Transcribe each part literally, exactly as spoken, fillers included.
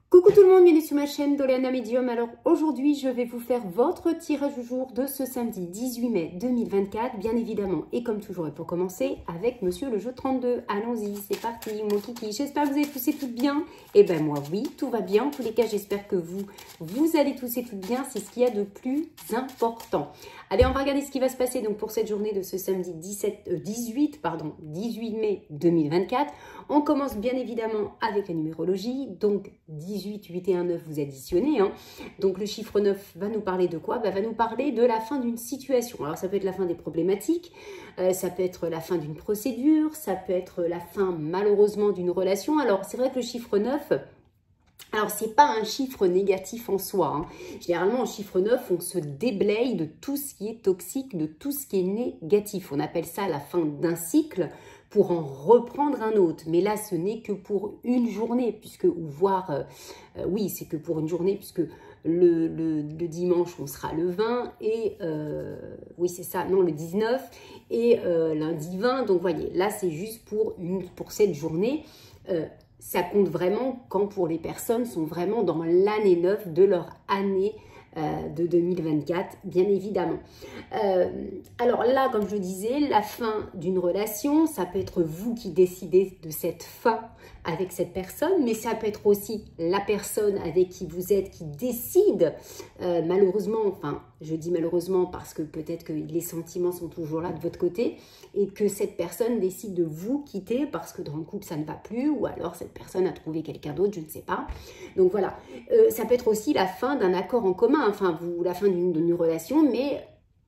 Coucou tout le monde, bienvenue sur ma chaîne Doléana Médium. Alors aujourd'hui, je vais vous faire votre tirage du jour de ce samedi dix-huit mai deux mille vingt-quatre, bien évidemment. Et comme toujours, et pour commencer, avec Monsieur le jeu trente-deux. Allons-y, c'est parti, mon kiki. J'espère que vous avez tous et toutes bien. Et ben moi, oui, tout va bien. En tous les cas, j'espère que vous, vous allez tous et toutes bien. C'est ce qu'il y a de plus important. Allez, on va regarder ce qui va se passer donc pour cette journée de ce samedi dix-sept, euh, dix-huit, pardon, dix-huit mai deux mille vingt-quatre. On commence bien évidemment avec la numérologie, donc dix-huit, huit et un, neuf, vous additionnez. Hein. Donc le chiffre neuf va nous parler de quoi? Bah, va nous parler de la fin d'une situation. Alors ça peut être la fin des problématiques, euh, ça peut être la fin d'une procédure, ça peut être la fin malheureusement d'une relation. Alors c'est vrai que le chiffre neuf... Alors, ce n'est pas un chiffre négatif en soi. Hein. Généralement, en chiffre neuf, on se déblaye de tout ce qui est toxique, de tout ce qui est négatif. On appelle ça la fin d'un cycle pour en reprendre un autre. Mais là, ce n'est que pour une journée, puisque, ou voire, euh, euh, oui, c'est que pour une journée, puisque le, le, le dimanche, on sera le vingt, et, euh, oui, c'est ça, non, le dix-neuf, et euh, lundi vingt. Donc, voyez, là, c'est juste pour, une, pour cette journée. Euh, Ça compte vraiment quand pour les personnes sont vraiment dans l'année neuve de leur année euh, de deux mille vingt-quatre, bien évidemment. Euh, alors là, comme je le disais, la fin d'une relation, ça peut être vous qui décidez de cette fin avec cette personne, mais ça peut être aussi la personne avec qui vous êtes qui décide, euh, malheureusement, enfin, je dis malheureusement parce que peut-être que les sentiments sont toujours là de votre côté, et que cette personne décide de vous quitter parce que dans le couple ça ne va plus, ou alors cette personne a trouvé quelqu'un d'autre, je ne sais pas. Donc voilà, euh, ça peut être aussi la fin d'un accord en commun, enfin vous, la fin d'une relation, mais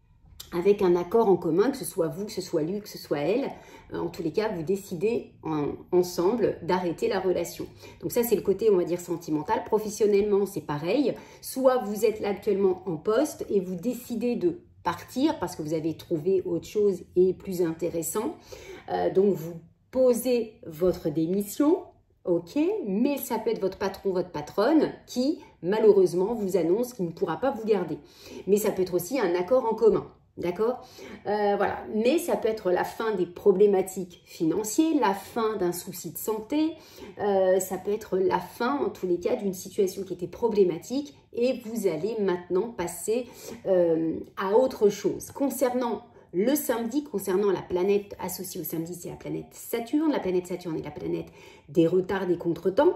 avec un accord en commun, que ce soit vous, que ce soit lui, que ce soit elle. En tous les cas, vous décidez en, ensemble d'arrêter la relation. Donc ça, c'est le côté, on va dire, sentimental. Professionnellement, c'est pareil. Soit vous êtes là actuellement en poste et vous décidez de partir parce que vous avez trouvé autre chose et plus intéressant. Euh, donc, vous posez votre démission. Ok, mais ça peut être votre patron, votre patronne qui, malheureusement, vous annonce qu'il ne pourra pas vous garder. Mais ça peut être aussi un accord en commun. D'accord, euh, voilà. Mais ça peut être la fin des problématiques financières, la fin d'un souci de santé, euh, ça peut être la fin, en tous les cas, d'une situation qui était problématique et vous allez maintenant passer euh, à autre chose. Concernant le samedi, concernant la planète associée au samedi, c'est la planète Saturne. La planète Saturne est la planète des retards, des contretemps.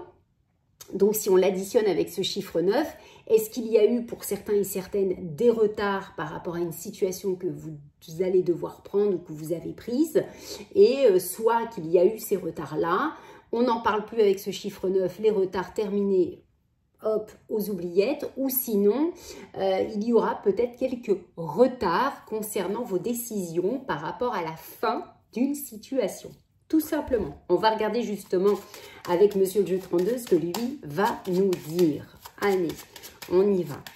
Donc, si on l'additionne avec ce chiffre neuf, est-ce qu'il y a eu pour certains et certaines des retards par rapport à une situation que vous, vous allez devoir prendre ou que vous avez prise? Et euh, soit qu'il y a eu ces retards-là, on n'en parle plus avec ce chiffre neuf, les retards terminés, hop, aux oubliettes, ou sinon, euh, il y aura peut-être quelques retards concernant vos décisions par rapport à la fin d'une situation. Tout simplement. On va regarder justement avec Monsieur le jeu trente-deux ce que lui va nous dire. Allez, on y va.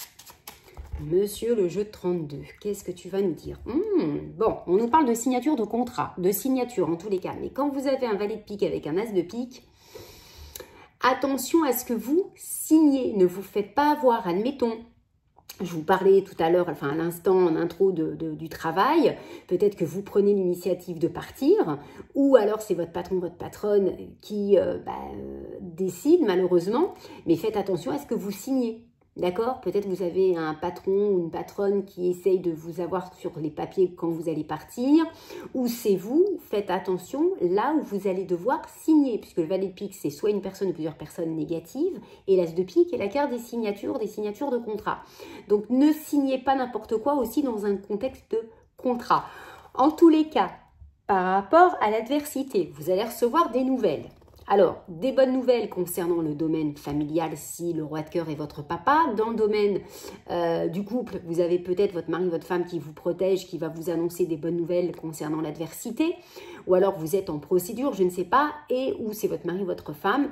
Monsieur le jeu trente-deux, qu'est-ce que tu vas nous dire? hmm, Bon, on nous parle de signature de contrat, de signature en tous les cas. Mais quand vous avez un valet de pique avec un as de pique, attention à ce que vous signez. Ne vous faites pas avoir, admettons. Je vous parlais tout à l'heure, enfin à l'instant en intro de, de, du travail, peut-être que vous prenez l'initiative de partir, ou alors c'est votre patron, votre patronne qui euh, bah, euh, décide malheureusement, mais faites attention à ce que vous signez. D'accord? Peut-être vous avez un patron ou une patronne qui essaye de vous avoir sur les papiers quand vous allez partir, ou c'est vous, faites attention là où vous allez devoir signer, puisque le valet de pique, c'est soit une personne ou plusieurs personnes négatives, et l'as de pique est la carte des signatures, des signatures de contrat. Donc ne signez pas n'importe quoi aussi dans un contexte de contrat. En tous les cas, par rapport à l'adversité, vous allez recevoir des nouvelles. Alors, des bonnes nouvelles concernant le domaine familial si le roi de cœur est votre papa. Dans le domaine euh, du couple, vous avez peut-être votre mari, votre femme qui vous protège, qui va vous annoncer des bonnes nouvelles concernant l'adversité. Ou alors vous êtes en procédure, je ne sais pas, et ou c'est votre mari, votre femme.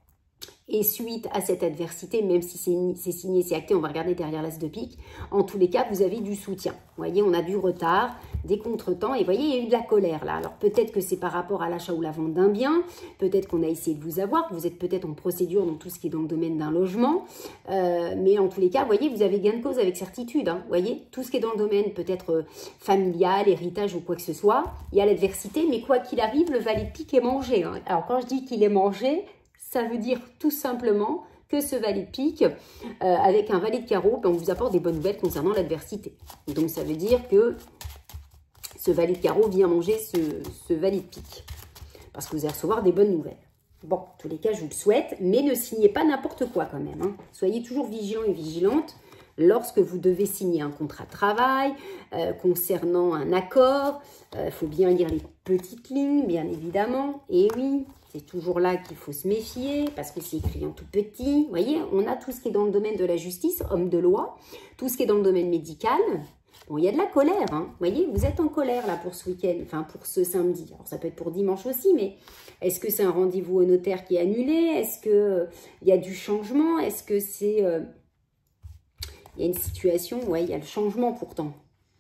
Et suite à cette adversité, même si c'est signé, c'est acté, on va regarder derrière l'as de pique, en tous les cas, vous avez du soutien. Vous voyez, on a du retard, des contretemps, et vous voyez, il y a eu de la colère là. Alors peut-être que c'est par rapport à l'achat ou la vente d'un bien, peut-être qu'on a essayé de vous avoir, vous êtes peut-être en procédure dans tout ce qui est dans le domaine d'un logement, euh, mais en tous les cas, vous voyez, vous avez gain de cause avec certitude. Hein, vous voyez, tout ce qui est dans le domaine peut-être euh, familial, héritage ou quoi que ce soit, il y a l'adversité, mais quoi qu'il arrive, le valet de pique est mangé. Hein. Alors quand je dis qu'il est mangé, ça veut dire tout simplement que ce valet de pique, euh, avec un valet de carreau, ben, on vous apporte des bonnes nouvelles concernant l'adversité. Donc ça veut dire que ce valet de carreau vient manger ce, ce valet de pique. Parce que vous allez recevoir des bonnes nouvelles. Bon, en tous les cas, je vous le souhaite, mais ne signez pas n'importe quoi quand même. Hein. Soyez toujours vigilants et vigilantes lorsque vous devez signer un contrat de travail, euh, concernant un accord. Il euh, faut bien lire les petites lignes, bien évidemment. Et oui, c'est toujours là qu'il faut se méfier, parce que c'est écrit en tout petit. Vous voyez, on a tout ce qui est dans le domaine de la justice, homme de loi, tout ce qui est dans le domaine médical. Bon, il y a de la colère, hein. Vous voyez, vous êtes en colère là pour ce week-end, enfin pour ce samedi. Alors ça peut être pour dimanche aussi, mais est-ce que c'est un rendez-vous au notaire qui est annulé? Est-ce qu'il euh, y a du changement? Est-ce que c'est... Euh, il y a une situation, ouais, il y a le changement pourtant.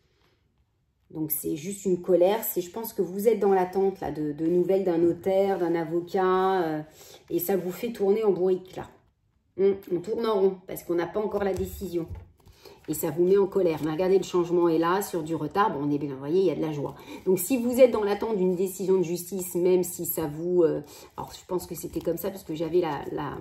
Donc c'est juste une colère, c'est, je pense que vous êtes dans l'attente là de, de nouvelles d'un notaire, d'un avocat, euh, et ça vous fait tourner en bourrique là. On, on tourne en rond parce qu'on n'a pas encore la décision. Et ça vous met en colère. Mais regardez, le changement est là, sur du retard. Bon, on est bien, vous voyez, il y a de la joie. Donc, si vous êtes dans l'attente d'une décision de justice, même si ça vous... Euh, alors, je pense que c'était comme ça, parce que j'avais la... la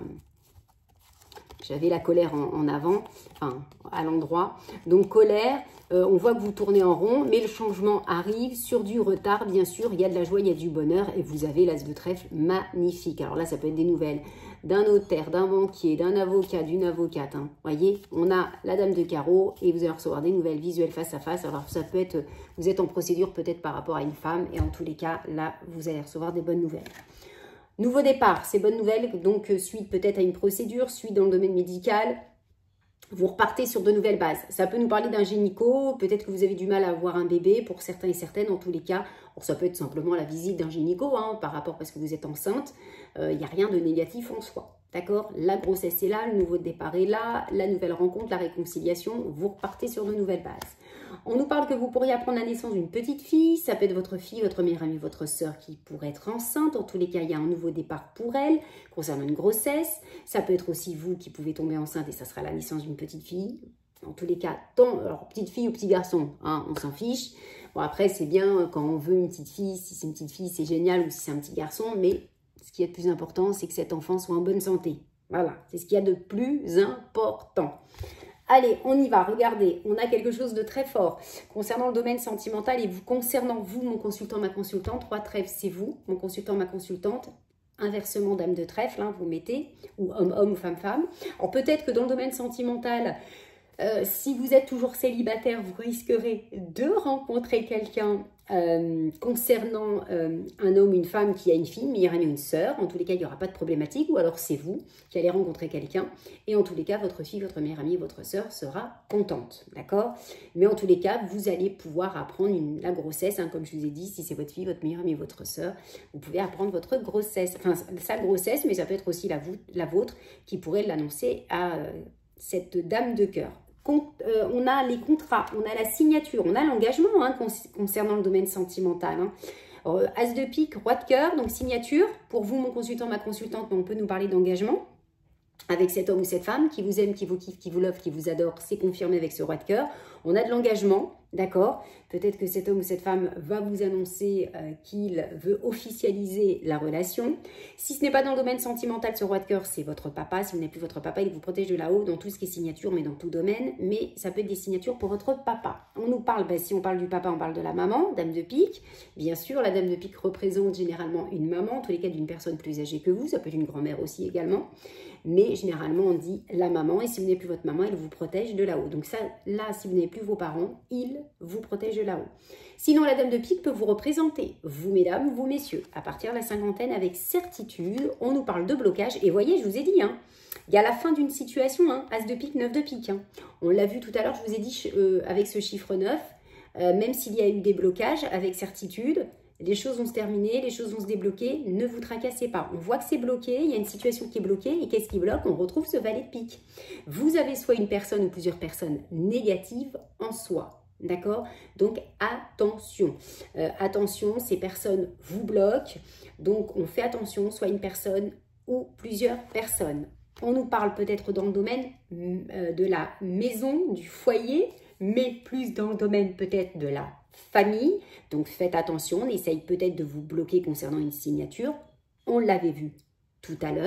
j'avais la colère en, en avant, enfin, à l'endroit. Donc, colère, euh, on voit que vous tournez en rond, mais le changement arrive sur du retard, bien sûr. Il y a de la joie, il y a du bonheur, et vous avez l'as de trèfle magnifique. Alors là, ça peut être des nouvelles d'un notaire, d'un banquier, d'un avocat, d'une avocate. Hein. Voyez, on a la dame de carreau et vous allez recevoir des nouvelles visuelles face à face. Alors ça peut être, vous êtes en procédure peut-être par rapport à une femme et en tous les cas, là, vous allez recevoir des bonnes nouvelles. Nouveau départ, ces bonnes nouvelles, donc suite peut-être à une procédure, suite dans le domaine médical. Vous repartez sur de nouvelles bases. Ça peut nous parler d'un gynéco, peut-être que vous avez du mal à avoir un bébé, pour certains et certaines, en tous les cas. Alors, ça peut être simplement la visite d'un gynéco, hein, par rapport parce que vous êtes enceinte. Il euh, n'y a rien de négatif en soi, d'accord? La grossesse est là, le nouveau départ est là, la nouvelle rencontre, la réconciliation, vous repartez sur de nouvelles bases. On nous parle que vous pourriez apprendre la naissance d'une petite fille, ça peut être votre fille, votre meilleure amie, votre sœur qui pourrait être enceinte. En tous les cas, il y a un nouveau départ pour elle concernant une grossesse. Ça peut être aussi vous qui pouvez tomber enceinte et ça sera la naissance d'une petite fille. En tous les cas, tant, alors petite fille ou petit garçon, hein, on s'en fiche. Bon, après, c'est bien quand on veut une petite fille, si c'est une petite fille, c'est génial, ou si c'est un petit garçon, mais ce qui est le plus important, c'est que cet enfant soit en bonne santé. Voilà, c'est ce qu'il y a de plus important. Allez, on y va, regardez, on a quelque chose de très fort concernant le domaine sentimental et vous concernant vous, mon consultant, ma consultante. Trois trèfles, c'est vous, mon consultant, ma consultante. Inversement, dame de trèfle, hein, vous mettez, ou homme-homme ou femme-femme. Alors peut-être que dans le domaine sentimental, euh, si vous êtes toujours célibataire, vous risquerez de rencontrer quelqu'un euh, concernant euh, un homme, une femme qui a une fille, une meilleure amie ou une sœur. En tous les cas, il n'y aura pas de problématique, ou alors c'est vous qui allez rencontrer quelqu'un. Et en tous les cas, votre fille, votre meilleure amie, votre sœur sera contente, d'accord? Mais en tous les cas, vous allez pouvoir apprendre une, la grossesse, hein, comme je vous ai dit, si c'est votre fille, votre meilleure amie, votre sœur, vous pouvez apprendre votre grossesse, enfin sa grossesse, mais ça peut être aussi la, la vôtre qui pourrait l'annoncer à euh, cette dame de cœur. Euh, on a les contrats, on a la signature, on a l'engagement hein, concernant le domaine sentimental. Hein. Euh, As de pique, roi de cœur, donc signature. Pour vous, mon consultant, ma consultante, on peut nous parler d'engagement avec cet homme ou cette femme qui vous aime, qui vous kiffe, qui vous love, qui vous adore. C'est confirmé avec ce roi de cœur. On a de l'engagement, d'accord? Peut-être que cet homme ou cette femme va vous annoncer euh, qu'il veut officialiser la relation. Si ce n'est pas dans le domaine sentimental, ce roi de cœur, c'est votre papa. Si vous n'êtes plus votre papa, il vous protège de là-haut dans tout ce qui est signature, mais dans tout domaine. Mais ça peut être des signatures pour votre papa. On nous parle, ben, si on parle du papa, on parle de la maman, dame de pique. Bien sûr, la dame de pique représente généralement une maman, en tous les cas d'une personne plus âgée que vous. Ça peut être une grand-mère aussi également. Mais généralement, on dit la maman. Et si vous n'avez plus votre maman, elle vous protège de là-haut. Donc ça, là, si vous n'avez plus vos parents, ils vous protègent de là-haut. Sinon, la dame de pique peut vous représenter, vous mesdames, vous messieurs, à partir de la cinquantaine avec certitude. On nous parle de blocage. Et voyez, je vous ai dit, hein, il y a la fin d'une situation, hein, as de pique, neuf de pique. Hein. On l'a vu tout à l'heure, je vous ai dit, euh, avec ce chiffre neuf, euh, même s'il y a eu des blocages, avec certitude, les choses vont se terminer, les choses vont se débloquer, ne vous tracassez pas. On voit que c'est bloqué, il y a une situation qui est bloquée, et qu'est-ce qui bloque? On retrouve ce valet de pique. Vous avez soit une personne ou plusieurs personnes négatives en soi, d'accord? Donc attention, euh, attention, ces personnes vous bloquent, donc on fait attention, soit une personne ou plusieurs personnes. On nous parle peut-être dans le domaine euh, de la maison, du foyer, mais plus dans le domaine peut-être de la famille. Donc faites attention, on essaye peut-être de vous bloquer concernant une signature. On l'avait vu tout à l'heure,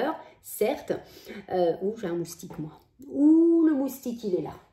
certes. Euh, ouh, j'ai un moustique, moi. Ouh, le moustique, il est là.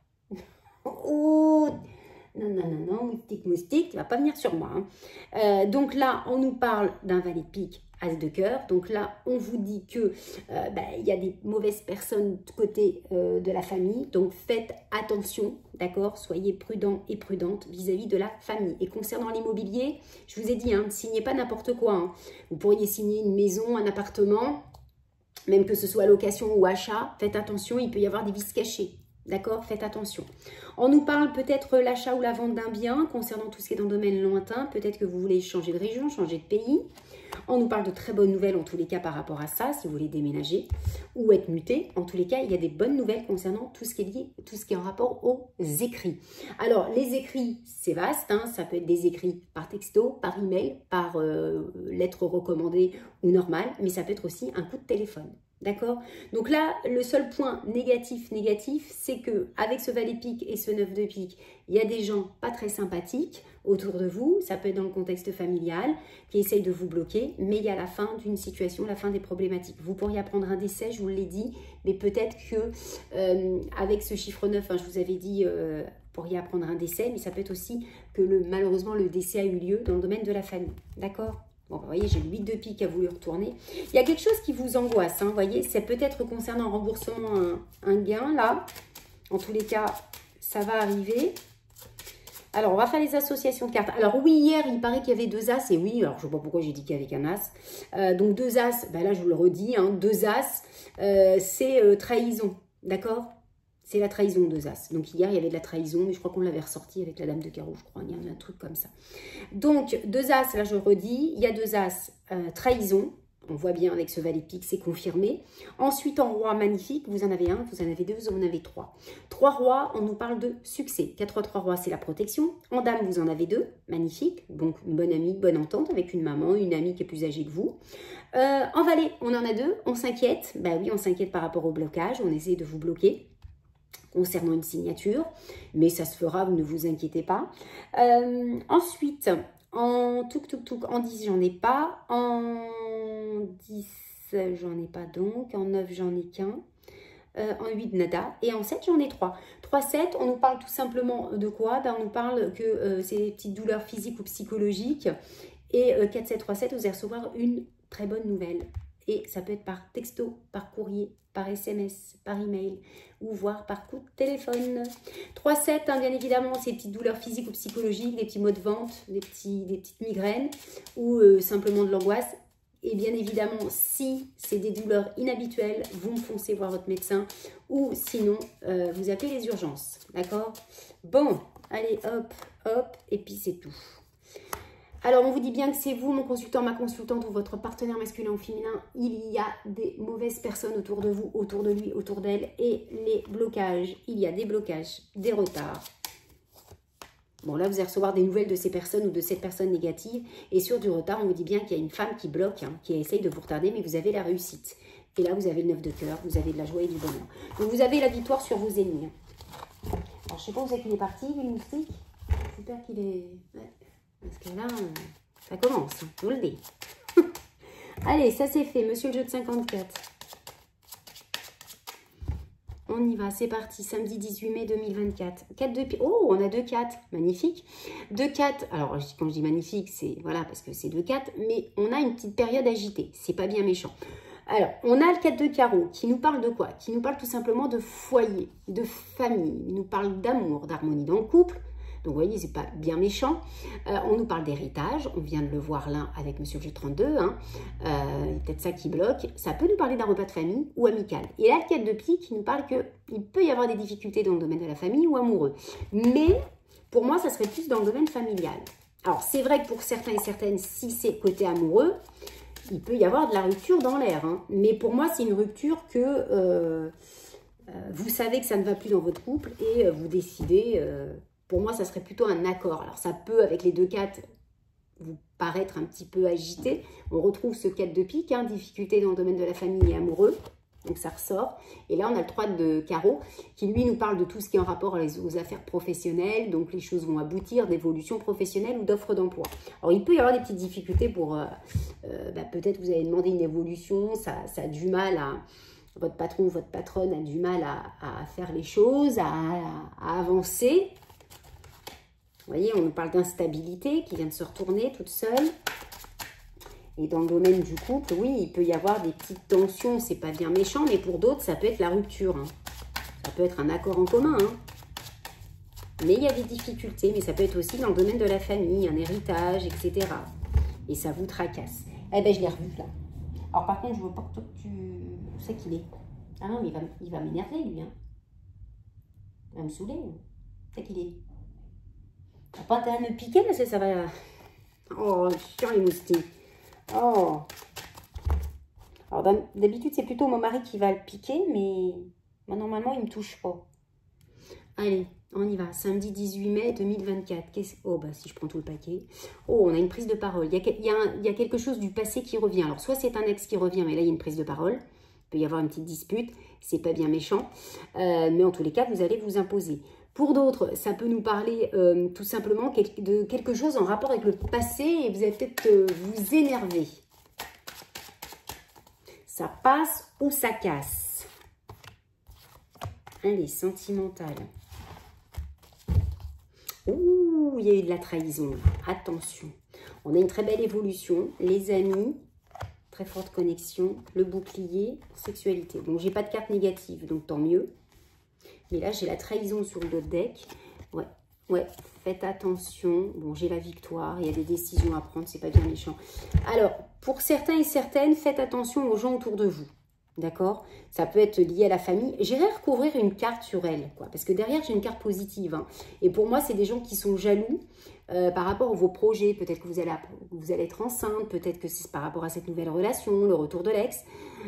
Ouh, non, non, non, non, moustique, moustique, tu vas pas venir sur moi. Hein. Euh, donc là, on nous parle d'un valet de pique, as de cœur. Donc là, on vous dit que euh, bah, y a des mauvaises personnes de côté euh, de la famille. Donc faites attention, d'accord? Soyez prudents et prudentes vis-à-vis de la famille. Et concernant l'immobilier, je vous ai dit, hein, ne signez pas n'importe quoi. Hein. Vous pourriez signer une maison, un appartement, même que ce soit location ou achat. Faites attention, il peut y avoir des vices cachés. D'accord? Faites attention. On nous parle peut-être l'achat ou la vente d'un bien concernant tout ce qui est dans le domaine lointain. Peut-être que vous voulez changer de région, changer de pays. On nous parle de très bonnes nouvelles en tous les cas par rapport à ça, si vous voulez déménager ou être muté. En tous les cas, il y a des bonnes nouvelles concernant tout ce qui est lié, tout ce qui est en rapport aux écrits. Alors, les écrits, c'est vaste. Hein, ça peut être des écrits par texto, par email, par euh, lettre recommandée ou normale, mais ça peut être aussi un coup de téléphone. D'accord? Donc là, le seul point négatif, négatif, c'est que avec ce valet pique et ce neuf de pique, il y a des gens pas très sympathiques autour de vous. Ça peut être dans le contexte familial qui essayent de vous bloquer, mais il y a la fin d'une situation, la fin des problématiques. Vous pourriez apprendre un décès, je vous l'ai dit, mais peut-être que euh, avec ce chiffre neuf, hein, je vous avais dit, euh, vous pourriez apprendre un décès, mais ça peut être aussi que le, malheureusement le décès a eu lieu dans le domaine de la famille. D'accord? Bon, vous voyez, j'ai le huit de pique qui a voulu retourner. Il y a quelque chose qui vous angoisse, hein, vous voyez, c'est peut-être concernant un remboursement, un, un gain, là. En tous les cas, ça va arriver. Alors, on va faire les associations de cartes. Alors, oui, hier, il paraît qu'il y avait deux as, et oui, alors je ne sais pas pourquoi j'ai dit qu'il y avait qu'un as. Euh, donc, deux as, ben là, je vous le redis, hein, deux as, euh, c'est euh, trahison, d'accord? C'est la trahison, deux as. Donc hier, il y avait de la trahison, mais je crois qu'on l'avait ressorti avec la dame de carreau, je crois. Il y a un truc comme ça. Donc, deux as, là je redis, il y a deux as, euh, trahison. On voit bien avec ce valet de pique, c'est confirmé. Ensuite, en roi magnifique, vous en avez un, vous en avez deux, vous en avez trois. Trois rois, on nous parle de succès. quatre trois rois, c'est la protection. En dame, vous en avez deux, magnifique. Donc, une bonne amie, bonne entente avec une maman, une amie qui est plus âgée que vous. Euh, en valet, on en a deux, on s'inquiète. Bah oui, on s'inquiète par rapport au blocage, on essaie de vous bloquer concernant une signature, mais ça se fera, vous ne vous inquiétez pas. Euh, ensuite, en touk touk touk, en dix, j'en ai pas. En dix, j'en ai pas donc. En neuf, j'en ai qu'un. Euh, en huit, nada. Et en sept, j'en ai trois. trois, sept, on nous parle tout simplement de quoi? Ben, on nous parle que euh, c'est des petites douleurs physiques ou psychologiques. Et euh, quatre, sept, trois, sept, vous allez recevoir une très bonne nouvelle. Et ça peut être par texto, par courrier, par S M S, par email ou voire par coup de téléphone. trois sept, hein, bien évidemment, ces petites douleurs physiques ou psychologiques, des petits maux de ventre, des, petits, des petites migraines ou euh, simplement de l'angoisse. Et bien évidemment, si c'est des douleurs inhabituelles, vous foncez voir votre médecin ou sinon, euh, vous appelez les urgences. D'accord? Bon, allez, hop, hop, et puis c'est tout. Alors, on vous dit bien que c'est vous, mon consultant, ma consultante ou votre partenaire masculin ou féminin. Il y a des mauvaises personnes autour de vous, autour de lui, autour d'elle. Et les blocages, il y a des blocages, des retards. Bon, là, vous allez recevoir des nouvelles de ces personnes ou de cette personne négative. Et sur du retard, on vous dit bien qu'il y a une femme qui bloque, hein, qui essaye de vous retarder, mais vous avez la réussite. Et là, vous avez le neuf de cœur, vous avez de la joie et du bonheur. Donc, vous avez la victoire sur vos ennemis. Alors, je ne sais pas où c'est qu'il est parti, lui, le moustique. J'espère qu'il est... Ouais. Parce que là, ça commence, je vous le dis. Allez, ça c'est fait, monsieur le jeu de cinquante-quatre. On y va, c'est parti, samedi dix-huit mai deux mille vingt-quatre. quatre de pique. Oh, on a deux quatre, magnifique. deux quatre, alors quand je dis magnifique, c'est voilà, parce que c'est deux quatre, mais on a une petite période agitée, c'est pas bien méchant. Alors, on a le quatre de carreau qui nous parle de quoi? Qui nous parle tout simplement de foyer, de famille, il nous parle d'amour, d'harmonie dans le couple. Donc, vous voyez, c'est pas bien méchant. Euh, on nous parle d'héritage. On vient de le voir là avec monsieur le jeu trente-deux. Hein. Euh, peut-être ça qui bloque. Ça peut nous parler d'un repas de famille ou amical. Et là, le quatre de pique qui nous parle qu'il peut y avoir des difficultés dans le domaine de la famille ou amoureux. Mais, pour moi, ça serait plus dans le domaine familial. Alors, c'est vrai que pour certains et certaines, si c'est côté amoureux, il peut y avoir de la rupture dans l'air. Hein. Mais pour moi, c'est une rupture que... Euh, euh, vous savez que ça ne va plus dans votre couple et euh, vous décidez... Euh, Pour moi, ça serait plutôt un accord. Alors, ça peut, avec les deux quatre, vous paraître un petit peu agité. On retrouve ce quatre de pique, hein, difficulté dans le domaine de la famille et amoureux. Donc ça ressort. Et là, on a le trois de carreau qui, lui, nous parle de tout ce qui est en rapport aux affaires professionnelles. Donc les choses vont aboutir d'évolution professionnelle ou d'offres d'emploi. Alors il peut y avoir des petites difficultés pour... Euh, euh, bah, peut-être vous avez demandé une évolution, ça, ça a du mal à... Votre patron ou votre patronne a du mal à, à faire les choses, à, à avancer. Vous voyez, on nous parle d'instabilité qui vient de se retourner toute seule. Et dans le domaine du couple, oui, il peut y avoir des petites tensions, c'est pas bien méchant, mais pour d'autres, ça peut être la rupture. Hein. Ça peut être un accord en commun. Hein. Mais il y a des difficultés, mais ça peut être aussi dans le domaine de la famille, un héritage, et cetera. Et ça vous tracasse. Eh ben, je l'ai revu là. Alors par contre, je veux pas que tu... Où c'est qu'il est? Ah non, mais il va, il va m'énerver, lui. Hein. Il va me saouler. C'est qu'il est. T'as pas intérêt à me piquer parce que ça va... Oh, chiant les moustiques. Oh. Alors d'habitude, c'est plutôt mon mari qui va le piquer, mais moi, normalement, il ne me touche pas. Allez, on y va. Samedi dix-huit mai deux mille vingt-quatre. Oh, bah si je prends tout le paquet. Oh, on a une prise de parole. Il y a, il y a, un, il y a quelque chose du passé qui revient. Alors, soit c'est un ex qui revient, mais là, il y a une prise de parole. Il peut y avoir une petite dispute. C'est pas bien méchant. Euh, mais en tous les cas, vous allez vous imposer. Pour d'autres, ça peut nous parler euh, tout simplement de quelque chose en rapport avec le passé et vous allez peut-être euh, vous énerver. Ça passe ou ça casse. Allez, sentimental. Ouh, il y a eu de la trahison. Attention. On a une très belle évolution. Les amis, très forte connexion. Le bouclier, sexualité. Bon, j'ai pas de carte négative, donc tant mieux. Mais là, j'ai la trahison sur le deck. Ouais, ouais, faites attention. Bon, j'ai la victoire. Il y a des décisions à prendre. C'est pas bien méchant. Alors, pour certains et certaines, faites attention aux gens autour de vous. D'accord? Ça peut être lié à la famille. J'irai recouvrir une carte sur elle, quoi. Parce que derrière, j'ai une carte positive. Hein. Et pour moi, c'est des gens qui sont jaloux euh, par rapport à vos projets. Peut-être que vous allez, vous allez être enceinte. Peut-être que c'est par rapport à cette nouvelle relation, le retour de l'ex.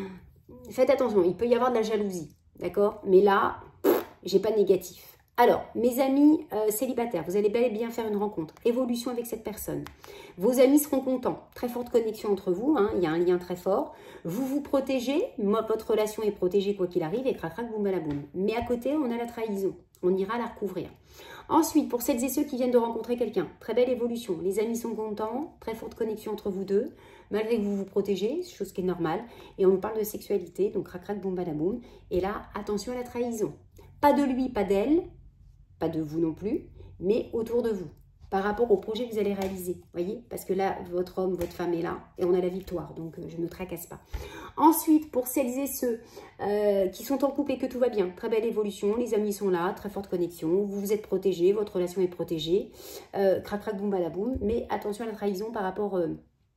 Faites attention. Il peut y avoir de la jalousie. D'accord? Mais là... j'ai pas de négatif. Alors, mes amis euh, célibataires, vous allez bel et bien faire une rencontre. Évolution avec cette personne. Vos amis seront contents. Très forte connexion entre vous. Hein, il y a un lien très fort. Vous vous protégez. Moi, votre relation est protégée quoi qu'il arrive. Et crac, crac, boum, balaboum. Mais à côté, on a la trahison. On ira la recouvrir. Ensuite, pour celles et ceux qui viennent de rencontrer quelqu'un, très belle évolution. Les amis sont contents. Très forte connexion entre vous deux. Malgré que vous vous protégez, chose qui est normale. Et on nous parle de sexualité. Donc, crac, crac, boum, balaboum. Et là, attention à la trahison. Pas de lui, pas d'elle, pas de vous non plus, mais autour de vous, par rapport au projet que vous allez réaliser. Voyez, parce que là, votre homme, votre femme est là, et on a la victoire, donc euh, je ne tracasse pas. Ensuite, pour celles et ceux euh, qui sont en couple et que tout va bien, très belle évolution, les amis sont là, très forte connexion, vous vous êtes protégés, votre relation est protégée, euh, crac crac boum balaboum, mais attention à la trahison par rapport euh,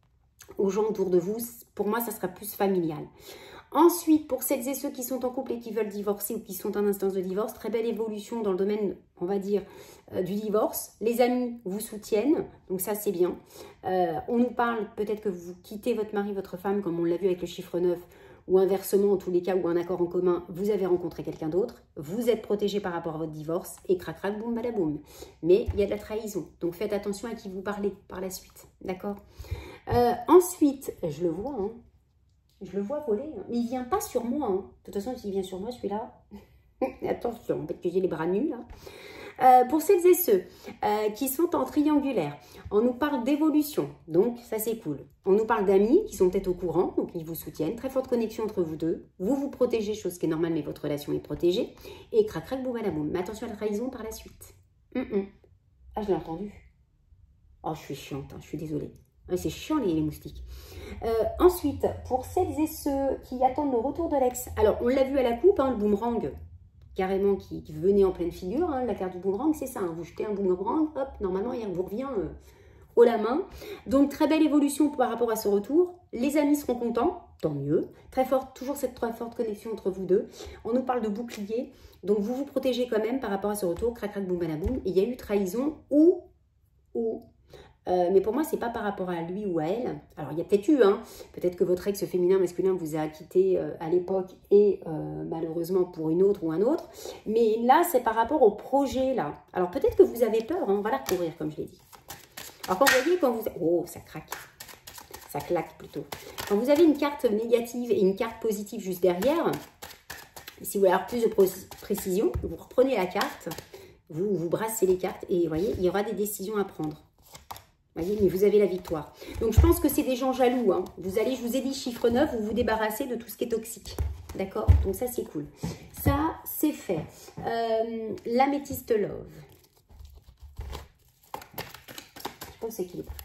aux gens autour de vous, pour moi, ça sera plus familial. Ensuite, pour celles et ceux qui sont en couple et qui veulent divorcer ou qui sont en instance de divorce, très belle évolution dans le domaine, on va dire, euh, du divorce. Les amis vous soutiennent, donc ça c'est bien. Euh, on nous parle peut-être que vous quittez votre mari, votre femme, comme on l'a vu avec le chiffre neuf, ou inversement, en tous les cas, ou un accord en commun, vous avez rencontré quelqu'un d'autre, vous êtes protégé par rapport à votre divorce, et crac crac boum balaboum. Mais il y a de la trahison, donc faites attention à qui vous parlez par la suite, d'accord? euh, Ensuite, je le vois, hein. Je le vois voler, hein. Mais il ne vient pas sur moi. Hein. De toute façon, s'il vient sur moi, celui-là, attention, peut-être que j'ai les bras nus. Là. Euh, pour celles et ceux euh, qui sont en triangulaire, on nous parle d'évolution, donc ça c'est cool. On nous parle d'amis qui sont peut-être au courant, donc ils vous soutiennent. Très forte connexion entre vous deux. Vous vous protégez, chose qui est normale, mais votre relation est protégée. Et crac crac boum balaboum. Mais attention à la trahison par la suite. Mm -mm. Ah, je l'ai entendu. Oh, je suis chiante, hein, je suis désolée. C'est chiant les, les moustiques. Euh, ensuite, pour celles et ceux qui attendent le retour de l'ex, alors on l'a vu à la coupe, hein, le boomerang, carrément qui, qui venait en pleine figure, hein, la carte du boomerang, c'est ça, hein, vous jetez un boomerang, hop, normalement il vous revient euh, haut la main. Donc très belle évolution par rapport à ce retour, les amis seront contents, tant mieux, très forte, toujours cette très forte connexion entre vous deux. On nous parle de bouclier, donc vous vous protégez quand même par rapport à ce retour, crac crac boum balaboum, il y a eu trahison ou, ou, Euh, mais pour moi, c'est pas par rapport à lui ou à elle. Alors, il y a peut-être eu, hein, peut-être que votre ex féminin, masculin vous a quitté euh, à l'époque et euh, malheureusement pour une autre ou un autre. Mais là, c'est par rapport au projet, là. Alors, peut-être que vous avez peur, hein, on va la recouvrir, comme je l'ai dit. Alors, quand vous voyez, quand vous... Oh, ça craque. ça claque plutôt. Quand vous avez une carte négative et une carte positive juste derrière, si vous voulez avoir plus de précision, vous reprenez la carte, vous, vous brassez les cartes et vous voyez, il y aura des décisions à prendre. Vous voyez, mais vous avez la victoire. Donc, je pense que c'est des gens jaloux. Hein. Vous allez, je vous ai dit, chiffre neuf, vous vous débarrassez de tout ce qui est toxique. D'accord? Donc, ça, c'est cool. Ça, c'est fait. Euh, L'améthyste love. Je pense qu'il est parti.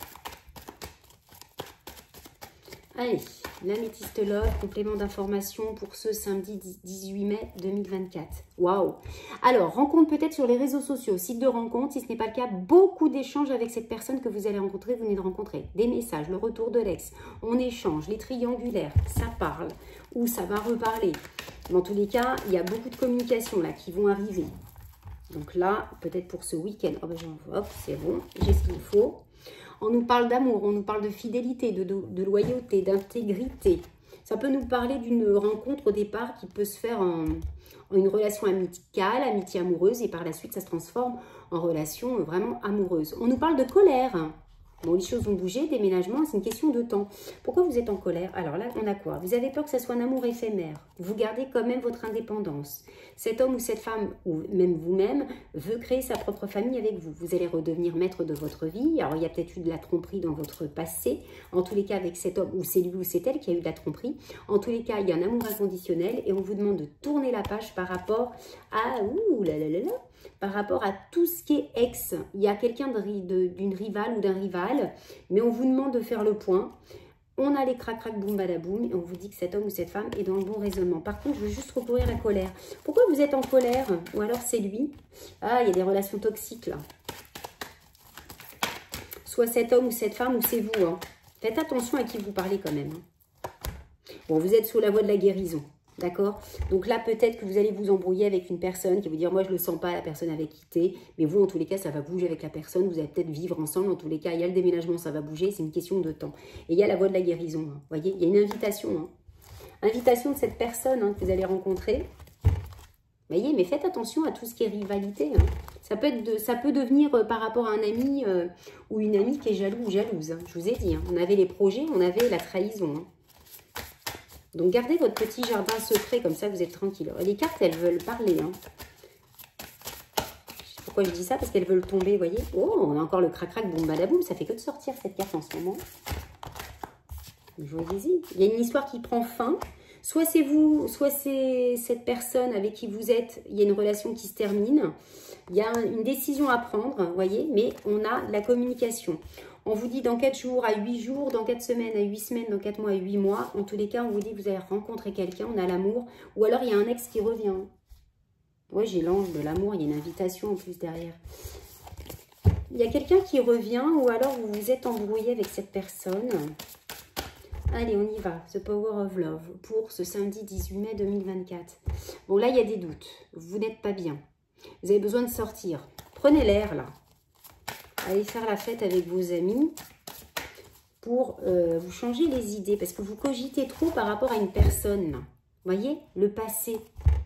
Allez, l'améthyste love, complément d'information pour ce samedi dix-huit mai deux mille vingt-quatre. Waouh! Alors, rencontre peut-être sur les réseaux sociaux, site de rencontre. Si ce n'est pas le cas, beaucoup d'échanges avec cette personne que vous allez rencontrer, vous venez de rencontrer. Des messages, le retour de l'ex, on échange, les triangulaires, ça parle ou ça va reparler. Dans tous les cas, il y a beaucoup de communications là qui vont arriver. Donc là, peut-être pour ce week-end, oh ben j'en hop, c'est bon, j'ai ce qu'il faut. On nous parle d'amour, on nous parle de fidélité, de, de, de loyauté, d'intégrité. Ça peut nous parler d'une rencontre au départ qui peut se faire en, en une relation amicale, amitié amoureuse, et par la suite, ça se transforme en relation vraiment amoureuse. On nous parle de colère. Bon, les choses vont bouger, déménagement, c'est une question de temps. Pourquoi vous êtes en colère? Alors là, on a quoi? Vous avez peur que ça soit un amour éphémère. Vous gardez quand même votre indépendance. Cet homme ou cette femme, ou même vous-même, veut créer sa propre famille avec vous. Vous allez redevenir maître de votre vie. Alors, il y a peut-être eu de la tromperie dans votre passé. En tous les cas, avec cet homme, ou c'est lui ou c'est elle qui a eu de la tromperie. En tous les cas, il y a un amour inconditionnel et on vous demande de tourner la page par rapport à... Ouh là là là là par rapport à tout ce qui est ex. Il y a quelqu'un d'une rivale ou d'un rival, mais on vous demande de faire le point. On a les crac-crac, boum, badaboum, et on vous dit que cet homme ou cette femme est dans le bon raisonnement. Par contre, je veux juste recourir à la colère. Pourquoi vous êtes en colère? Ou alors c'est lui? Ah, il y a des relations toxiques, là. Soit cet homme ou cette femme, ou c'est vous. Hein. Faites attention à qui vous parlez quand même. Hein. Bon, vous êtes sous la voie de la guérison. D'accord? Donc là, peut-être que vous allez vous embrouiller avec une personne qui va vous dire, moi, je ne le sens pas, la personne avait quitté. Mais vous, en tous les cas, ça va bouger avec la personne. Vous allez peut-être vivre ensemble. En tous les cas, il y a le déménagement, ça va bouger. C'est une question de temps. Et il y a la voie de la guérison. Vous hein. voyez, il y a une invitation. Hein. Invitation de cette personne hein, que vous allez rencontrer. Vous voyez, mais faites attention à tout ce qui est rivalité. Hein. Ça, peut être de, ça peut devenir euh, par rapport à un ami euh, ou une amie qui est jaloux ou jalouse. Hein. Je vous ai dit, hein. On avait les projets, on avait la trahison. Hein. Donc, gardez votre petit jardin secret, comme ça, vous êtes tranquille. Les cartes, elles veulent parler. Hein. Pourquoi je dis ça? Parce qu'elles veulent tomber, vous voyez. Oh, on a encore le crac-crac, boum, badaboum. Ça fait que de sortir, cette carte, en ce moment. Voyez-y. Il y a une histoire qui prend fin. Soit c'est vous, soit c'est cette personne avec qui vous êtes. Il y a une relation qui se termine. Il y a une décision à prendre, vous voyez. Mais on a de la communication. On vous dit dans quatre jours à huit jours, dans quatre semaines à huit semaines, dans quatre mois à huit mois. En tous les cas, on vous dit que vous allez rencontrer quelqu'un, on a l'amour. Ou alors, il y a un ex qui revient. Oui, j'ai l'ange de l'amour, il y a une invitation en plus derrière. Il y a quelqu'un qui revient ou alors vous vous êtes embrouillé avec cette personne. Allez, on y va. The Power of Love pour ce samedi dix-huit mai deux mille vingt-quatre. Bon, là, il y a des doutes. Vous n'êtes pas bien. Vous avez besoin de sortir. Prenez l'air, là. Allez faire la fête avec vos amis pour euh, vous changer les idées. Parce que vous cogitez trop par rapport à une personne. Vous voyez, le passé.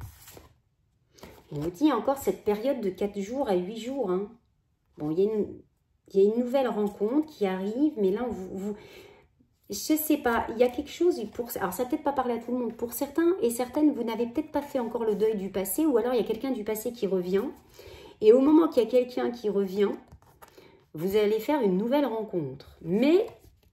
On vous dit encore cette période de quatre jours à huit jours. Hein. Bon, il y, a une, il y a une nouvelle rencontre qui arrive. Mais là, vous, vous, je ne sais pas. Il y a quelque chose pour... Alors, ça ne peut-être pas parler à tout le monde. Pour certains et certaines, vous n'avez peut-être pas fait encore le deuil du passé. Ou alors, il y a quelqu'un du passé qui revient. Et au moment qu'il y a quelqu'un qui revient... vous allez faire une nouvelle rencontre. Mais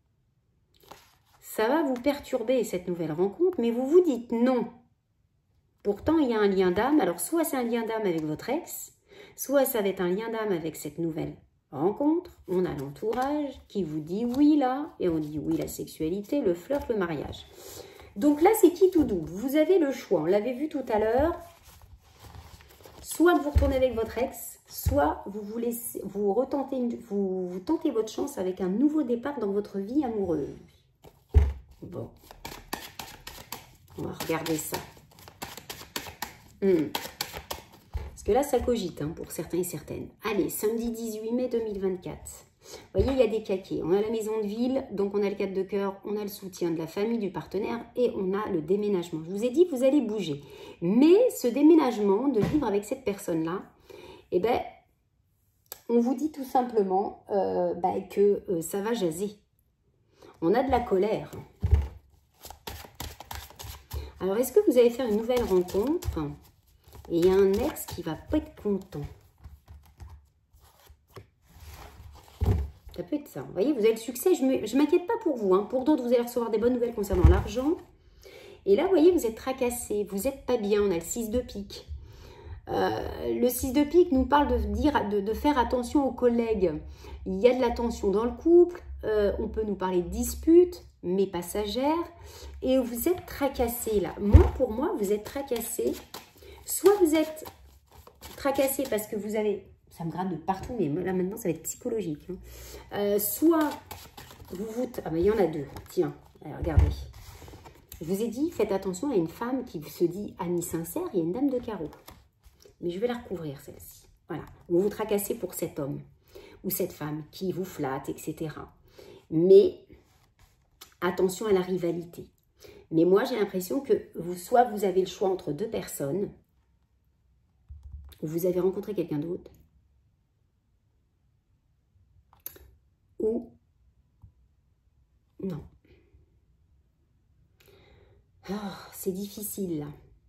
ça va vous perturber, cette nouvelle rencontre. Mais vous vous dites non. Pourtant, il y a un lien d'âme. Alors, soit c'est un lien d'âme avec votre ex, soit ça va être un lien d'âme avec cette nouvelle rencontre. On a l'entourage qui vous dit oui là. Et on dit oui, la sexualité, le flirt, le mariage. Donc là, c'est qui tout double? Vous avez le choix. On l'avait vu tout à l'heure. Soit vous retournez avec votre ex, soit vous, vous, laissez, vous, retentez une, vous, vous tentez votre chance avec un nouveau départ dans votre vie amoureuse. Bon. On va regarder ça. Hmm. Parce que là, ça cogite hein, pour certains et certaines. Allez, samedi dix-huit mai deux mille vingt-quatre. Vous voyez, il y a des caquets. On a la maison de ville, donc on a le quatre de cœur, on a le soutien de la famille, du partenaire et on a le déménagement. Je vous ai dit que vous allez bouger. Mais ce déménagement, de vivre avec cette personne-là, eh ben, on vous dit tout simplement euh, bah, que euh, ça va jaser. On a de la colère. Alors, est-ce que vous allez faire une nouvelle rencontre? Et il y a un ex qui va pas être content. Ça peut être ça. Vous voyez, vous avez le succès. Je ne m'inquiète pas pour vous. Hein. Pour d'autres, vous allez recevoir des bonnes nouvelles concernant l'argent. Et là, vous voyez, vous êtes tracassé. Vous n'êtes pas bien. On a le six de pique. Euh, le six de pique nous parle de, dire, de, de faire attention aux collègues. Il y a de la tension dans le couple. Euh, on peut nous parler de disputes, mais passagères. Et vous êtes tracassé là. Moi, pour moi, vous êtes tracassé. Soit vous êtes tracassé parce que vous avez... Ça me gratte de partout, mais là maintenant, ça va être psychologique. Hein. Euh, soit vous vous... Ah ben, il y en a deux. Tiens, alors, regardez. Je vous ai dit, faites attention à une femme qui se dit amie sincère. Il y a une dame de carreau. Mais je vais la recouvrir, celle-ci. Voilà. Vous vous tracassez pour cet homme ou cette femme qui vous flatte, et cetera. Mais attention à la rivalité. Mais moi, j'ai l'impression que vous, soit vous avez le choix entre deux personnes, ou vous avez rencontré quelqu'un d'autre, ou non. Oh, c'est difficile là.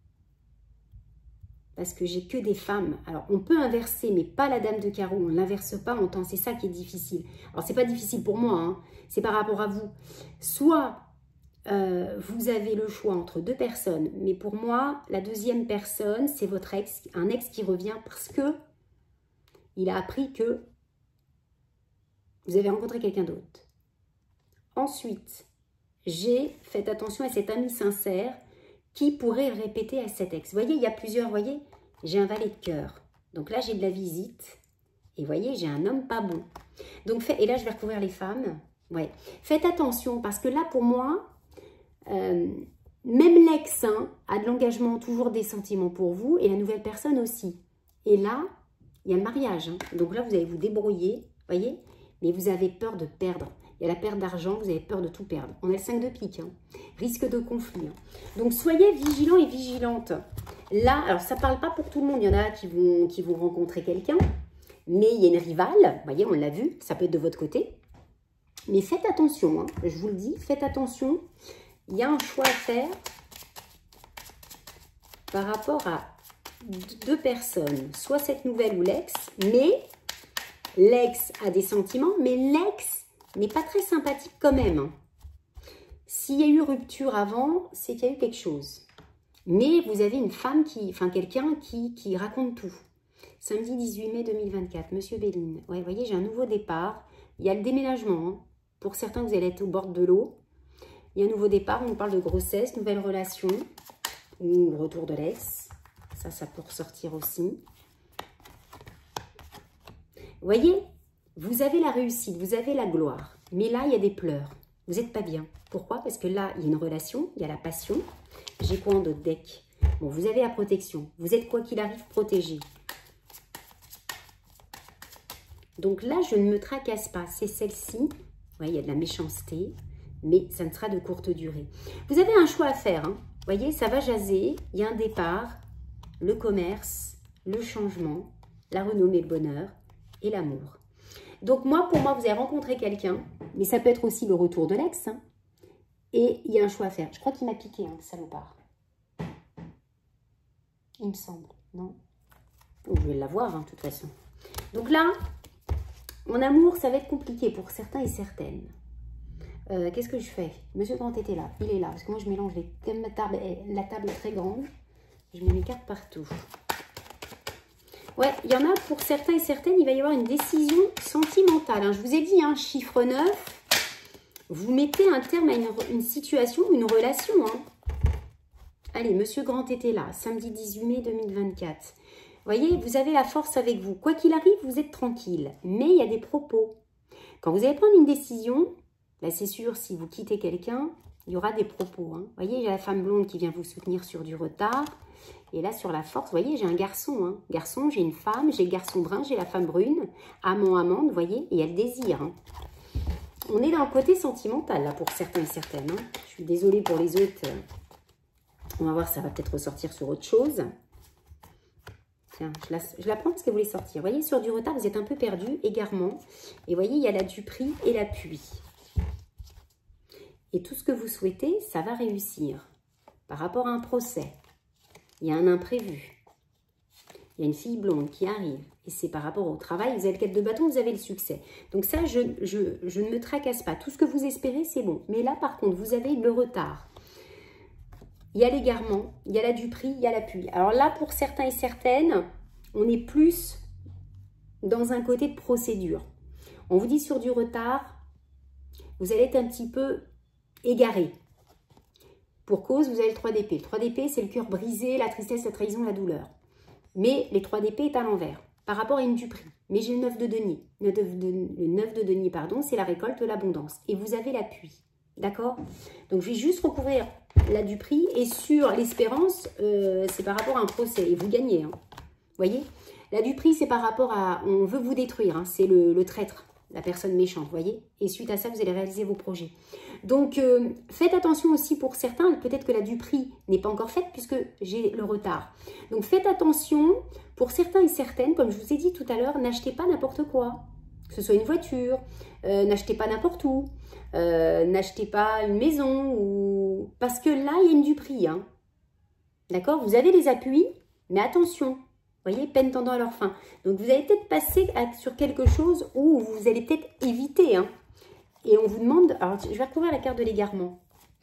Parce que j'ai que des femmes. Alors, on peut inverser, mais pas la dame de carreau. On ne l'inverse pas en temps. C'est ça qui est difficile. Alors, c'est pas difficile pour moi. Hein. C'est par rapport à vous. Soit euh, vous avez le choix entre deux personnes. Mais pour moi, la deuxième personne, c'est votre ex. Un ex qui revient parce que il a appris que vous avez rencontré quelqu'un d'autre. Ensuite, j'ai fait attention à cet ami sincère qui pourrait répéter à cet ex. Vous voyez, il y a plusieurs, vous voyez, j'ai un valet de cœur. Donc là, j'ai de la visite. Et vous voyez, j'ai un homme pas bon. Donc, fait, et là, je vais recouvrir les femmes. Ouais. Faites attention, parce que là, pour moi, euh, même l'ex hein, a de l'engagement, toujours des sentiments pour vous, et la nouvelle personne aussi. Et là, il y a le mariage. Hein. Donc là, vous allez vous débrouiller, vous voyez, mais vous avez peur de perdre. Il y a la perte d'argent, vous avez peur de tout perdre. On a le cinq de pique, hein. Risque de conflit. Hein. Donc, soyez vigilants et vigilantes. Là, alors ça ne parle pas pour tout le monde. Il y en a qui vont, qui vont rencontrer quelqu'un. Mais il y a une rivale. Vous voyez, on l'a vu. Ça peut être de votre côté. Mais faites attention. Hein. Je vous le dis, faites attention. Il y a un choix à faire par rapport à deux personnes. Soit cette nouvelle ou l'ex. Mais l'ex a des sentiments. Mais l'ex mais pas très sympathique quand même. Hein. S'il y a eu rupture avant, c'est qu'il y a eu quelque chose. Mais vous avez une femme qui, enfin quelqu'un qui, qui raconte tout. Samedi dix-huit mai deux mille vingt-quatre, Monsieur Béline. Ouais, vous voyez, j'ai un nouveau départ. Il y a le déménagement. Hein. Pour certains, vous allez être au bord de l'eau. Il y a un nouveau départ. On parle de grossesse, nouvelle relation ou retour de l'ex. Ça, ça peut ressortir aussi. Vous voyez, vous avez la réussite, vous avez la gloire. Mais là, il y a des pleurs. Vous n'êtes pas bien. Pourquoi? Parce que là, il y a une relation, il y a la passion. J'ai quoi en d'autres deck? Bon, vous avez la protection. Vous êtes, quoi qu'il arrive, protégé. Donc là, je ne me tracasse pas. C'est celle-ci. Ouais, il y a de la méchanceté, mais ça ne sera de courte durée. Vous avez un choix à faire. Hein. Vous voyez, ça va jaser. Il y a un départ, le commerce, le changement, la renommée, le bonheur et l'amour. Donc moi, pour moi, vous avez rencontré quelqu'un, mais ça peut être aussi le retour de l'ex. Hein, et il y a un choix à faire. Je crois qu'il m'a piqué, hein, salopard. Il me semble, non? Je vais l'avoir, hein, de toute façon. Donc là, en amour, ça va être compliqué pour certains et certaines. Euh, Qu'est-ce que je fais? Monsieur Grand était là, il est là. Parce que moi, je mélange les... Comme la table est, la table est très grande, je mets mes cartes partout. Ouais, il y en a pour certains et certaines, il va y avoir une décision sentimentale. Hein. Je vous ai dit, hein, chiffre neuf, vous mettez un terme à une, une situation, une relation. Hein. Allez, Monsieur Grand était là, samedi dix-huit mai deux mille vingt-quatre. Vous voyez, vous avez la force avec vous. Quoi qu'il arrive, vous êtes tranquille. Mais il y a des propos. Quand vous allez prendre une décision, là c'est sûr, si vous quittez quelqu'un, il y aura des propos. Hein. Vous voyez, il y a la femme blonde qui vient vous soutenir sur du retard. Et là, sur la force, vous voyez, j'ai un garçon. Hein. Garçon, j'ai une femme, j'ai le garçon brun, j'ai la femme brune. Amant, amante, vous voyez, et il y a le désir. Hein. On est dans le côté sentimental, là, pour certains et certaines. Hein. Je suis désolée pour les autres. On va voir, ça va peut-être ressortir sur autre chose. Tiens, je la, je la prends parce qu'elle voulait sortir. Vous voyez, sur du retard, vous êtes un peu perdu, égarement. Et vous voyez, il y a la duperie et la pluie. Et tout ce que vous souhaitez, ça va réussir. Par rapport à un procès, il y a un imprévu. Il y a une fille blonde qui arrive. Et c'est par rapport au travail, vous avez le quatre de bâton, vous avez le succès. Donc ça, je, je, je ne me tracasse pas. Tout ce que vous espérez, c'est bon. Mais là, par contre, vous avez le retard. Il y a l'égarement, il y a la duperie, il y a l'appui. Alors là, pour certains et certaines, on est plus dans un côté de procédure. On vous dit sur du retard, vous allez être un petit peu égaré. Pour cause, vous avez le trois d'épée. Le trois d'épée, c'est le cœur brisé, la tristesse, la trahison, la douleur. Mais les trois d'épée est à l'envers, par rapport à une duperie. Mais j'ai le neuf de denier. Le neuf de denier, pardon, c'est la récolte, l'abondance. Et vous avez l'appui. D'accord? Donc, je vais juste recouvrir la duperie. Et sur l'espérance, euh, c'est par rapport à un procès. Et vous gagnez. Hein. Vous voyez? La duperie, c'est par rapport à... On veut vous détruire. Hein. C'est le, le traître, la personne méchante. Vous voyez? Et suite à ça, vous allez réaliser vos projets. Donc, euh, faites attention aussi pour certains. Peut-être que la duperie n'est pas encore faite puisque j'ai le retard. Donc, faites attention. Pour certains et certaines, comme je vous ai dit tout à l'heure, n'achetez pas n'importe quoi. Que ce soit une voiture, euh, n'achetez pas n'importe où. Euh, n'achetez pas une maison. Ou... Parce que là, il y a une duperie. Hein. D'accord? Vous avez les appuis, mais attention. Vous voyez, peine tendant à leur fin. Donc, vous allez peut-être passer à, sur quelque chose où vous allez peut-être éviter. Hein. Et on vous demande... Alors, je vais recouvrir la carte de l'égarement.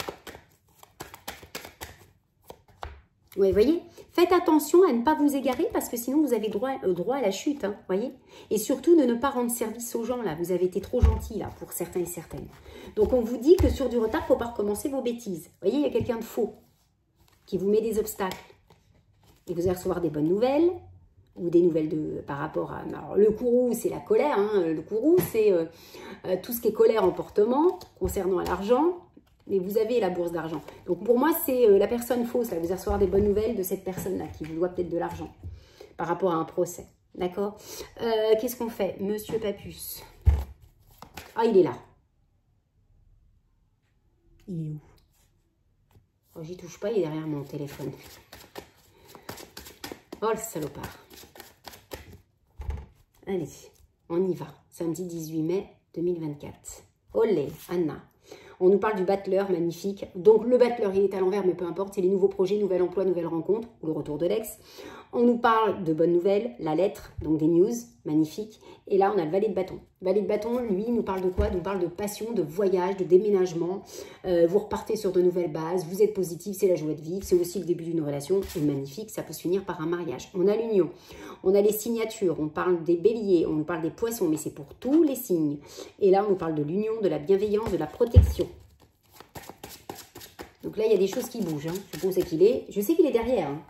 Oui, vous voyez, faites attention à ne pas vous égarer parce que sinon, vous avez droit, euh, droit à la chute. Hein, voyez. Et surtout, de ne pas rendre service aux gens. Là, vous avez été trop gentil là, pour certains et certaines. Donc, on vous dit que sur du retard, il ne faut pas recommencer vos bêtises. Vous voyez, il y a quelqu'un de faux qui vous met des obstacles. Et vous allez recevoir des bonnes nouvelles. Ou des nouvelles de, par rapport à... Alors, le courroux, c'est la colère. Hein. Le courroux, c'est euh, euh, tout ce qui est colère, emportement, concernant à l'argent. Mais vous avez la bourse d'argent. Donc, pour moi, c'est euh, la personne fausse. Là. Vous allez recevoir des bonnes nouvelles de cette personne-là qui vous doit peut-être de l'argent par rapport à un procès. D'accord? euh, Qu'est-ce qu'on fait? Monsieur Papus. Ah, il est là. Il est où? Oh, j'y touche pas, il est derrière mon téléphone. Oh, le salopard. Allez, on y va. Samedi dix-huit mai deux mille vingt-quatre. Olé, Anna. On nous parle du battleur, magnifique. Donc, le battleur, il est à l'envers, mais peu importe. C'est les nouveaux projets, nouvel emploi, nouvelle rencontre, ou le retour de l'ex. On nous parle de bonnes nouvelles, la lettre, donc des news, magnifique. Et là, on a le valet de bâton. Le valet de bâton, lui, il nous parle de quoi? Il nous parle de passion, de voyage, de déménagement. Euh, vous repartez sur de nouvelles bases, vous êtes positif, c'est la joie de vivre. C'est aussi le début d'une relation. Et magnifique, ça peut se finir par un mariage. On a l'union, on a les signatures, on parle des béliers, on nous parle des poissons, mais c'est pour tous les signes. Et là, on nous parle de l'union, de la bienveillance, de la protection. Donc là, il y a des choses qui bougent. Hein. Je pense qu'il est... Je sais qu'il est derrière. Hein.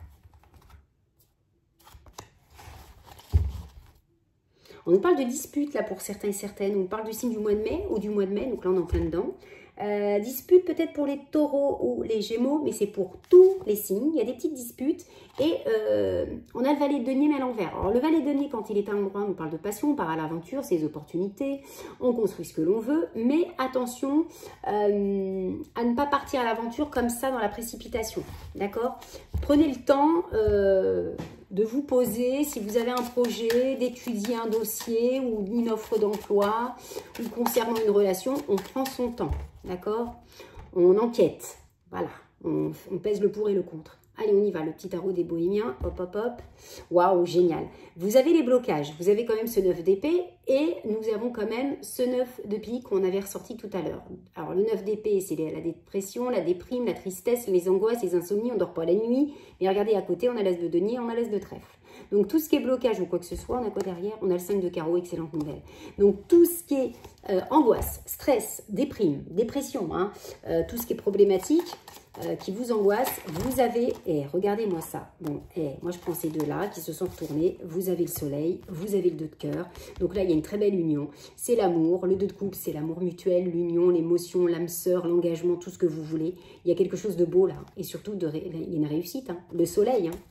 On nous parle de dispute, là, pour certains et certaines. On nous parle du signe du mois de mai ou du mois de mai. Donc là, on est en plein dedans. Euh, dispute peut-être pour les taureaux ou les gémeaux, mais c'est pour tous les signes. Il y a des petites disputes. Et euh, on a le valet de denier, mais à l'envers. Alors, le valet de denier, quand il est à l'endroit, on nous parle de passion, on part à l'aventure, ses opportunités. On construit ce que l'on veut. Mais attention euh, à ne pas partir à l'aventure comme ça dans la précipitation. D'accord? Prenez le temps euh, de vous poser, si vous avez un projet, d'étudier un dossier ou une offre d'emploi ou concernant une relation, on prend son temps. D'accord? On enquête. Voilà. On, on pèse le pour et le contre. Allez, on y va. Le petit tarot des bohémiens. Hop, hop, hop. Waouh, génial. Vous avez les blocages. Vous avez quand même ce neuf d'épée. Et nous avons quand même ce neuf de pique qu'on avait ressorti tout à l'heure. Alors, le neuf d'épée, c'est la dépression, la déprime, la tristesse, les angoisses, les insomnies. On ne dort pas la nuit. Mais regardez, à côté, on a l'as de denier, on a l'as de trèfle. Donc, tout ce qui est blocage ou quoi que ce soit, on a quoi derrière? On a le cinq de carreau, excellente nouvelle. Donc, tout ce qui est euh, angoisse, stress, déprime, dépression, hein, euh, tout ce qui est problématique, euh, qui vous angoisse, vous avez, et eh, regardez-moi ça, bon, et eh, moi je prends ces deux-là qui se sont retournés, vous avez le soleil, vous avez le deux de cœur, donc là il y a une très belle union, c'est l'amour, le deux de coupe, c'est l'amour mutuel, l'union, l'émotion, l'âme sœur, l'engagement, tout ce que vous voulez, il y a quelque chose de beau là, et surtout de ré... il y a une réussite, hein, le soleil, hein.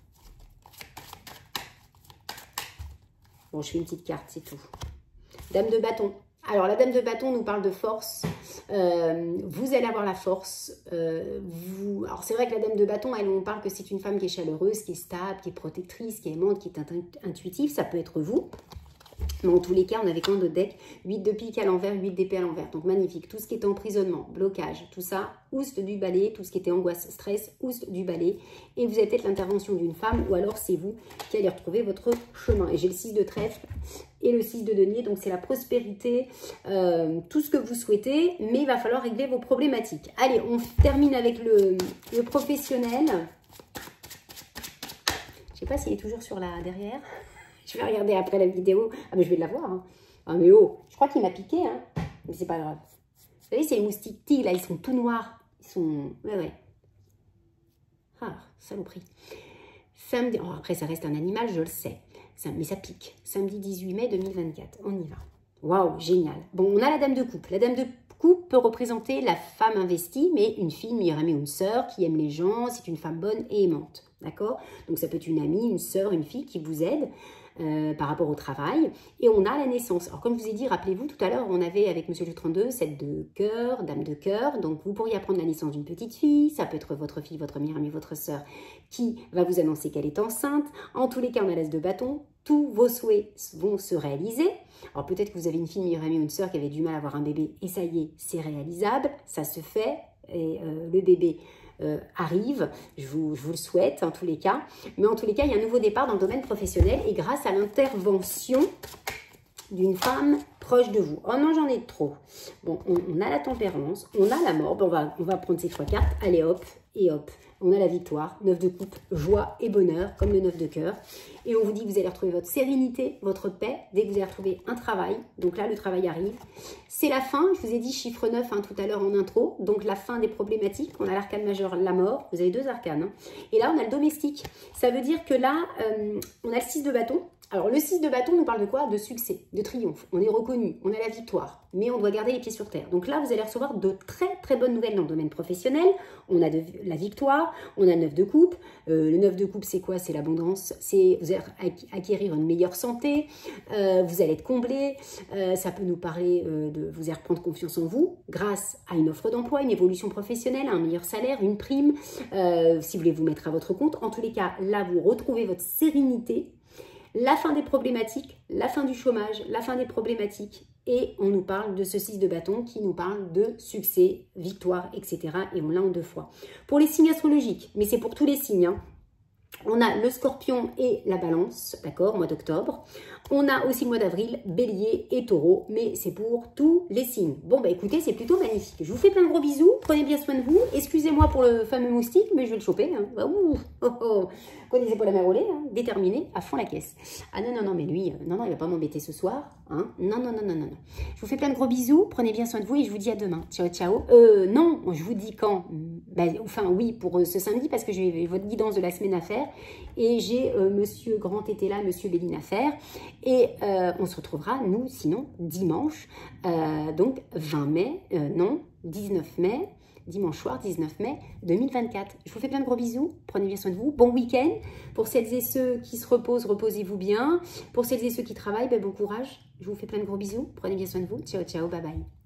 Bon, je fais une petite carte, c'est tout. Dame de bâton. Alors, la dame de bâton nous parle de force. Euh, vous allez avoir la force. Euh, vous... Alors, c'est vrai que la dame de bâton, elle, on parle que c'est une femme qui est chaleureuse, qui est stable, qui est protectrice, qui est aimante, qui est intuitive. Ça peut être vous. Mais en tous les cas, on avait quand notre deck huit de pique à l'envers, huit d'épée à l'envers. Donc magnifique. Tout ce qui était emprisonnement, blocage, tout ça, oust du balai. Tout ce qui était angoisse, stress, oust du balai. Et vous avez peut-être l'intervention d'une femme ou alors c'est vous qui allez retrouver votre chemin. Et j'ai le six de trèfle et le six de denier. Donc c'est la prospérité, euh, tout ce que vous souhaitez. Mais il va falloir régler vos problématiques. Allez, on termine avec le, le professionnel. Je ne sais pas s'il est toujours sur la derrière. Je vais regarder après la vidéo. Ah, mais je vais la voir. Hein. Ah, mais oh, je crois qu'il m'a piqué. Hein. Mais c'est pas grave. Vous savez, c'est les moustiques tigres, là, ils sont tout noirs. Ils sont... Ouais, ouais. Ah, saloperie. Samedi... Oh, après, ça reste un animal, je le sais. Ça... Mais ça pique. Samedi dix-huit mai deux mille vingt-quatre. On y va. Waouh, génial. Bon, on a la dame de coupe. La dame de coupe peut représenter la femme investie, mais une fille, une meilleure amie ou une sœur qui aime les gens. C'est une femme bonne et aimante. D'accord? Donc, ça peut être une amie, une sœur, une fille qui vous aide. Euh, par rapport au travail, et on a la naissance. Alors comme je vous ai dit, rappelez-vous, tout à l'heure, on avait avec Monsieur le trente-deux, sept de cœur, dame de cœur, donc vous pourriez apprendre la naissance d'une petite fille, ça peut être votre fille, votre meilleure amie, votre sœur, qui va vous annoncer qu'elle est enceinte. En tous les cas, on a l'as de bâton, tous vos souhaits vont se réaliser. Alors peut-être que vous avez une fille, une meilleure amie ou une sœur qui avait du mal à avoir un bébé, et ça y est, c'est réalisable, ça se fait, et euh, le bébé Euh, arrive, je vous, je vous le souhaite en tous les cas, mais en tous les cas il y a un nouveau départ dans le domaine professionnel et grâce à l'intervention d'une femme proche de vous. Oh non, j'en ai trop. Bon, on, on a la tempérance, on a la mort, bon, on, va, on va prendre ces trois cartes, allez hop, et hop, on a la victoire, neuf de coupe, joie et bonheur, comme le neuf de cœur, et on vous dit que vous allez retrouver votre sérénité, votre paix, dès que vous allez retrouver un travail, donc là le travail arrive, c'est la fin, je vous ai dit chiffre neuf hein, tout à l'heure en intro, donc la fin des problématiques, on a l'arcane majeur, la mort, vous avez deux arcanes, hein. Et là on a le domestique, ça veut dire que là, euh, on a le six de bâton. Alors, le six de bâton nous parle de quoi? De succès, de triomphe. On est reconnu, on a la victoire, mais on doit garder les pieds sur terre. Donc là, vous allez recevoir de très très bonnes nouvelles dans le domaine professionnel. On a de la victoire, on a le neuf de coupe. Euh, le neuf de coupe, c'est quoi? C'est l'abondance. C'est vous allez acquérir une meilleure santé, euh, vous allez être comblé. Euh, ça peut nous parler euh, de vous allez reprendre confiance en vous grâce à une offre d'emploi, une évolution professionnelle, un meilleur salaire, une prime. Euh, si vous voulez vous mettre à votre compte. En tous les cas, là, vous retrouvez votre sérénité. La fin des problématiques, la fin du chômage, la fin des problématiques. Et on nous parle de ce six de bâton qui nous parle de succès, victoire, et cetera. Et on l'a en deux fois. Pour les signes astrologiques, mais c'est pour tous les signes, hein, on a le scorpion et la balance, d'accord, mois d'octobre. On a aussi le mois d'avril, bélier et taureau, mais c'est pour tous les signes. Bon, bah écoutez, c'est plutôt magnifique. Je vous fais plein de gros bisous, prenez bien soin de vous. Excusez-moi pour le fameux moustique, mais je vais le choper. Hein. Bah, ouh, oh, oh. Connaissez pas la mer au lait, hein, déterminé, à fond la caisse. Ah non, non, non, mais lui, euh, non, non, il va pas m'embêter ce soir. Hein. Non, non, non, non, non, non. Je vous fais plein de gros bisous, prenez bien soin de vous et je vous dis à demain. Ciao, ciao. Euh, non, je vous dis quand bah, enfin, oui, pour euh, ce samedi, parce que j'ai votre guidance de la semaine à faire. Et j'ai euh, Monsieur Grand était là, Monsieur Béline à faire. Et euh, on se retrouvera, nous, sinon, dimanche, euh, donc vingt mai, euh, non, dix-neuf mai, dimanche soir, dix-neuf mai deux mille vingt-quatre. Je vous fais plein de gros bisous, prenez bien soin de vous, bon week-end. Pour celles et ceux qui se reposent, reposez-vous bien. Pour celles et ceux qui travaillent, ben, bon courage. Je vous fais plein de gros bisous, prenez bien soin de vous. Ciao, ciao, bye bye.